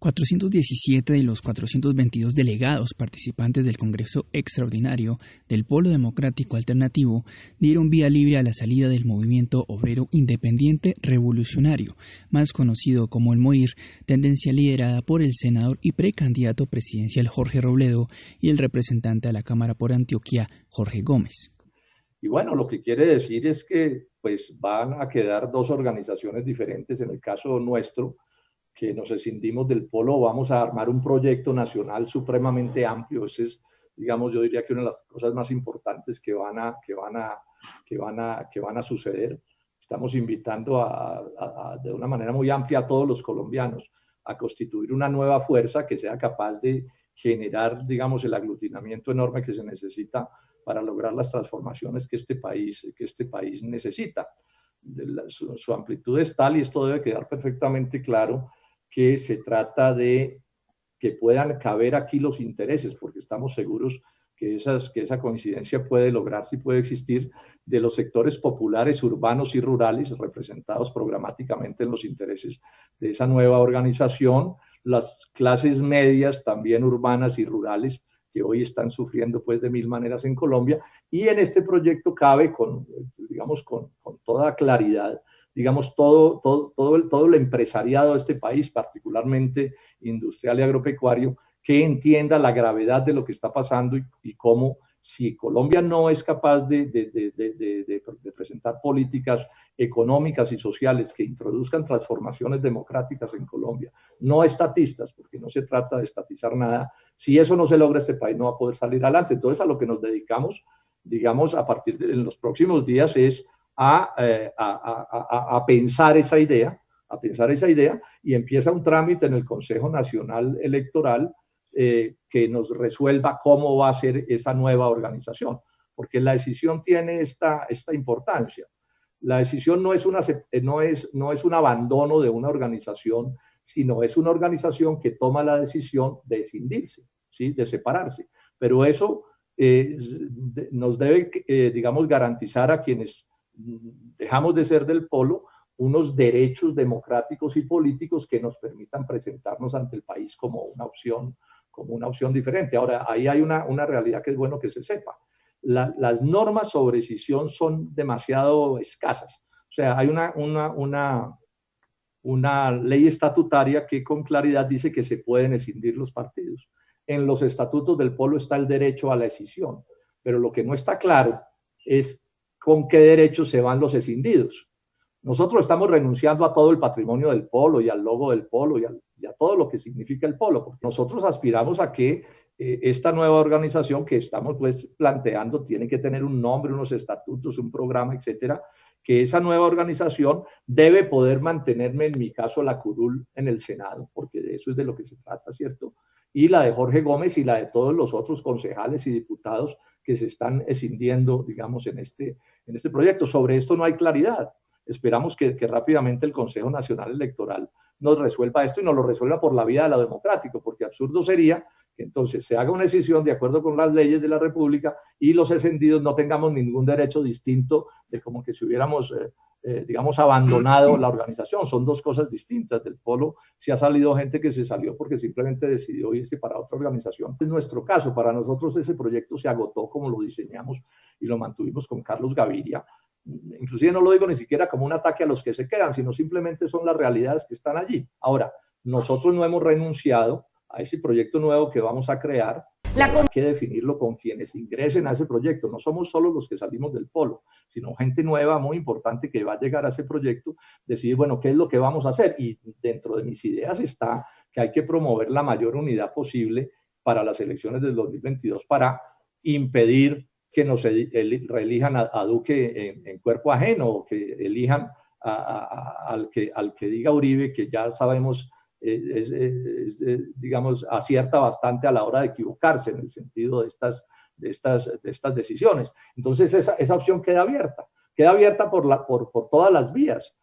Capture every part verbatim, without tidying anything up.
cuatrocientos diecisiete de los cuatrocientos veintidós delegados participantes del Congreso Extraordinario del Polo Democrático Alternativo dieron vía libre a la salida del Movimiento Obrero Independiente Revolucionario, más conocido como el MOIR, tendencia liderada por el senador y precandidato presidencial Jorge Robledo y el representante a la Cámara por Antioquia, Jorge Gómez. Y bueno, lo que quiere decir es que pues, van a quedar dos organizaciones diferentes. En el caso nuestro, que nos escindimos del polo, vamos a armar un proyecto nacional supremamente amplio. Ese es, digamos, yo diría que una de las cosas más importantes que van a, que van a, que van a, que van a suceder. Estamos invitando a, a, a, de una manera muy amplia a todos los colombianos a constituir una nueva fuerza que sea capaz de generar, digamos, el aglutinamiento enorme que se necesita para lograr las transformaciones que este país, que este país necesita. La, su, su amplitud es tal, y esto debe quedar perfectamente claro, que se trata de que puedan caber aquí los intereses, porque estamos seguros que, esas, que esa coincidencia puede lograrse y puede existir, de los sectores populares, urbanos y rurales, representados programáticamente en los intereses de esa nueva organización, las clases medias, también urbanas y rurales, que hoy están sufriendo pues de mil maneras en Colombia, y en este proyecto cabe con, digamos, con, con toda claridad, digamos, todo, todo, todo, el, todo el empresariado de este país, particularmente industrial y agropecuario, que entienda la gravedad de lo que está pasando y, y cómo, si Colombia no es capaz de, de, de, de, de, de, de presentar políticas económicas y sociales que introduzcan transformaciones democráticas en Colombia, no estatistas, porque no se trata de estatizar nada, si eso no se logra, este país no va a poder salir adelante. Entonces, a lo que nos dedicamos, digamos, a partir de en los próximos días es a, eh, a, a, a pensar esa idea, a pensar esa idea, y empieza un trámite en el Consejo Nacional Electoral eh, que nos resuelva cómo va a ser esa nueva organización, porque la decisión tiene esta, esta importancia. La decisión no es, una, no, es, no es un abandono de una organización, sino es una organización que toma la decisión de escindirse, ¿sí? De separarse. Pero eso eh, nos debe, eh, digamos, garantizar a quienes dejamos de ser del polo unos derechos democráticos y políticos que nos permitan presentarnos ante el país como una opción, como una opción diferente. Ahora, ahí hay una, una realidad que es bueno que se sepa. La, las normas sobre escisión son demasiado escasas. O sea, hay una, una, una, una ley estatutaria que con claridad dice que se pueden escindir los partidos. En los estatutos del polo está el derecho a la escisión, pero lo que no está claro es con qué derechos se van los escindidos. Nosotros estamos renunciando a todo el patrimonio del polo y al logo del polo y a, y a todo lo que significa el polo, porque nosotros aspiramos a que eh, esta nueva organización que estamos pues planteando tiene que tener un nombre, unos estatutos, un programa, etcétera, que esa nueva organización debe poder mantenerme, en mi caso, la curul en el Senado, porque de eso es de lo que se trata, ¿cierto? Y la de Jorge Gómez y la de todos los otros concejales y diputados que se están escindiendo, digamos, en este, en este proyecto. Sobre esto no hay claridad. Esperamos que, que rápidamente el Consejo Nacional Electoral nos resuelva esto y nos lo resuelva por la vía de lo democrático, porque absurdo sería que entonces se haga una decisión de acuerdo con las leyes de la República y los escindidos no tengamos ningún derecho distinto de como que si hubiéramos, eh, eh, digamos, abandonado la organización. Son dos cosas distintas. Del polo si ha salido gente que se salió porque simplemente decidió irse para otra organización. En nuestro caso, para nosotros ese proyecto se agotó como lo diseñamos y lo mantuvimos con Carlos Gaviria. Inclusive no lo digo ni siquiera como un ataque a los que se quedan, sino simplemente son las realidades que están allí. Ahora, nosotros no hemos renunciado a ese proyecto nuevo que vamos a crear. La hay que definirlo con quienes ingresen a ese proyecto. No somos solo los que salimos del polo, sino gente nueva muy importante que va a llegar a ese proyecto, decidir, bueno, ¿qué es lo que vamos a hacer? Y dentro de mis ideas está que hay que promover la mayor unidad posible para las elecciones del dos mil veintidós para impedir que nos reelijan a, a Duque en, en cuerpo ajeno, o que elijan a, a, a, al, que, al que diga Uribe, que ya sabemos, eh, es, es, es, digamos, acierta bastante a la hora de equivocarse en el sentido de estas, de estas, de estas decisiones. Entonces esa, esa opción queda abierta, queda abierta por, la, por, por todas las vías.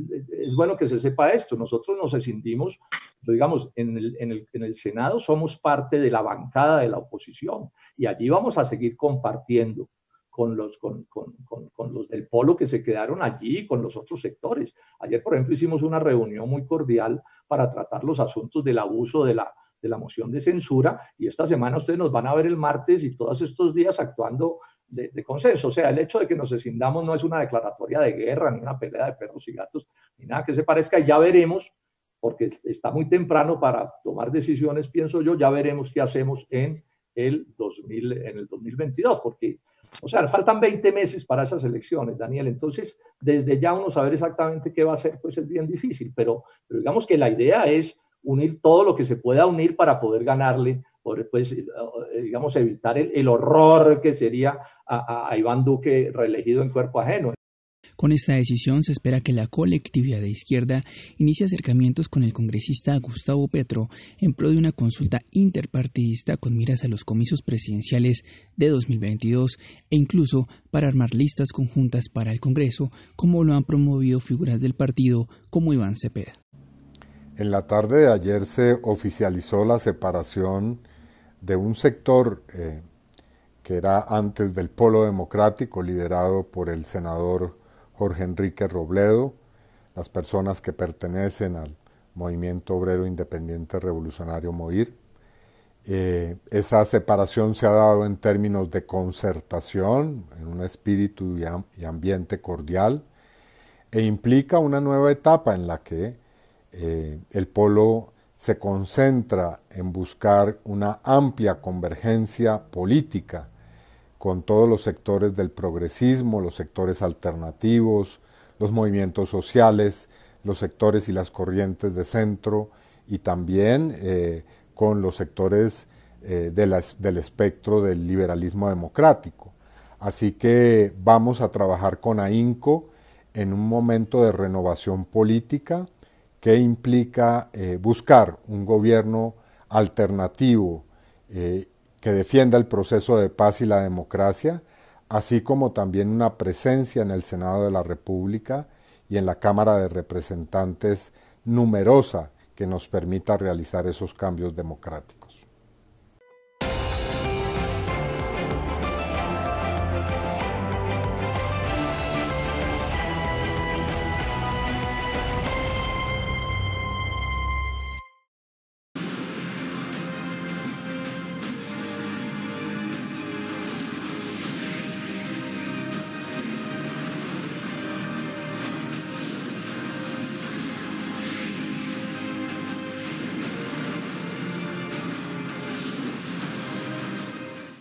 Es bueno que se sepa esto. Nosotros nos escindimos, digamos, en el, en, el, en el Senado somos parte de la bancada de la oposición y allí vamos a seguir compartiendo con los, con, con, con, con los del polo que se quedaron allí, con los otros sectores. Ayer, por ejemplo, hicimos una reunión muy cordial para tratar los asuntos del abuso de la, de la moción de censura, y esta semana ustedes nos van a ver el martes y todos estos días actuando de, de consenso. O sea, el hecho de que nos escindamos no es una declaratoria de guerra, ni una pelea de perros y gatos, ni nada que se parezca. Ya veremos, porque está muy temprano para tomar decisiones, pienso yo, ya veremos qué hacemos en el, dos mil, en el dos mil veintidós, porque, o sea, faltan veinte meses para esas elecciones, Daniel. Entonces, desde ya uno saber exactamente qué va a hacer, pues es bien difícil, pero, pero digamos que la idea es unir todo lo que se pueda unir para poder ganarle, poder, pues, digamos, evitar el, el horror que sería a, a Iván Duque reelegido en cuerpo ajeno. Con esta decisión se espera que la colectividad de izquierda inicie acercamientos con el congresista Gustavo Petro en pro de una consulta interpartidista con miras a los comicios presidenciales de dos mil veintidós e incluso para armar listas conjuntas para el Congreso, como lo han promovido figuras del partido como Iván Cepeda. En la tarde de ayer se oficializó la separación de un sector eh, que era antes del Polo Democrático, liderado por el senador Jorge Enrique Robledo, las personas que pertenecen al Movimiento Obrero Independiente Revolucionario MOIR. Eh, esa separación se ha dado en términos de concertación, en un espíritu y, am y ambiente cordial, e implica una nueva etapa en la que eh, el Polo se concentra en buscar una amplia convergencia política con todos los sectores del progresismo, los sectores alternativos, los movimientos sociales, los sectores y las corrientes de centro, y también eh, con los sectores eh, de la, del espectro del liberalismo democrático. Así que vamos a trabajar con AHINCO en un momento de renovación política que implica eh, buscar un gobierno alternativo eh, que defienda el proceso de paz y la democracia, así como también una presencia en el Senado de la República y en la Cámara de Representantes numerosa que nos permita realizar esos cambios democráticos.